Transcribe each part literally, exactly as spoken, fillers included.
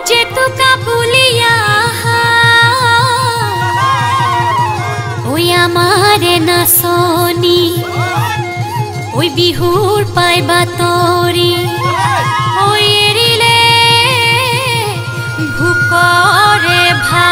जेतुका बुलिया ओई आमारे नाचनी ओई बिहुर पाई बातरी ओई एरिले भूकरे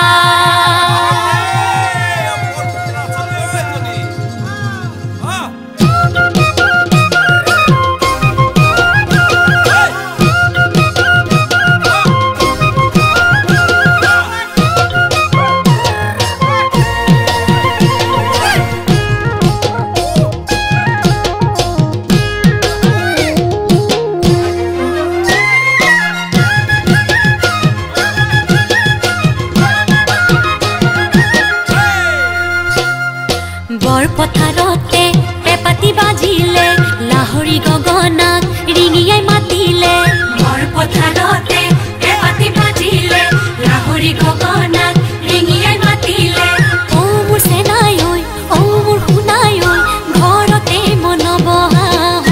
बर पथारते पेपाती बाजिले लाहरी गगनाक रिंगियाई मातिले बर पथारते पेपाती बाजिले लाहरी गगनाक रिंगियाई मातिले ओ मोर सेनाय ओय ओ मोर हुनाय ओय घरते मन बहा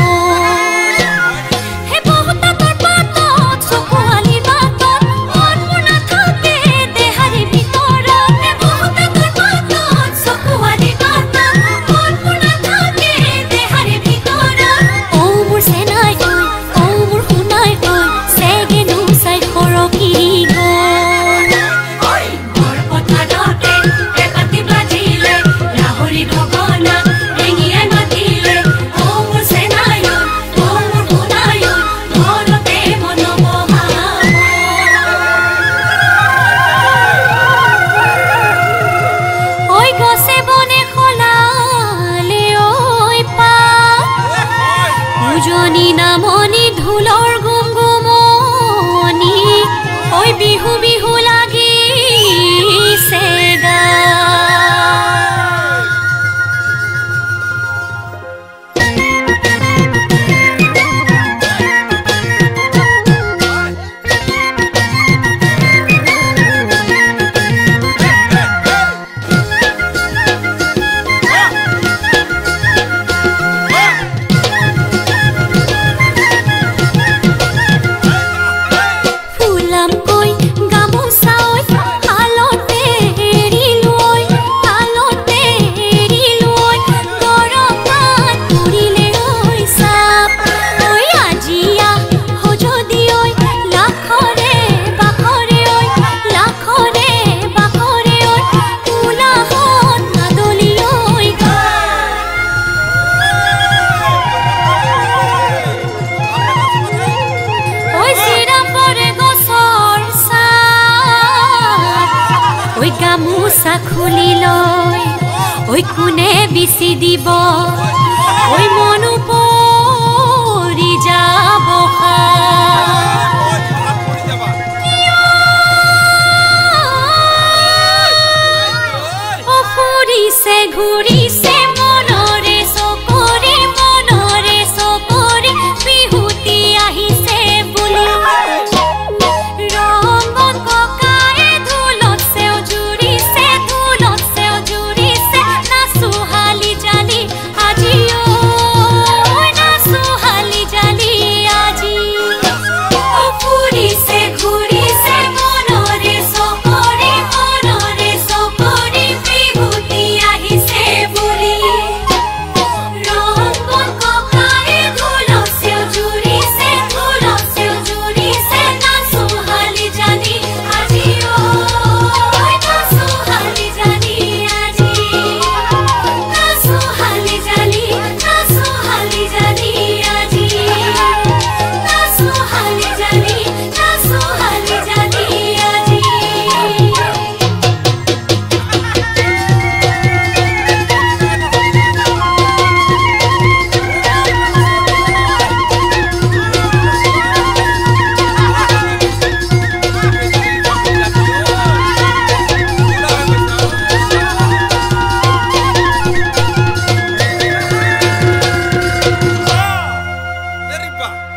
हे बहुता तोर बातत सकुआली बातत मन मोर ना थाके देहारी भितर हे बहुता तोर बातत सकुआली জনি নামনি ঢোলৰ গুমগুমনি ওই বিহু বিহু লাগিছে গা গামোচা খুলি লয় ওই কোনে বিচি দিব ওই মনো পৰি যাব ও ফুৰিছে ঘূৰিছে মনৰে চকৰি মনৰে চকৰি বিহুতি আহিছে বুলি Arriba!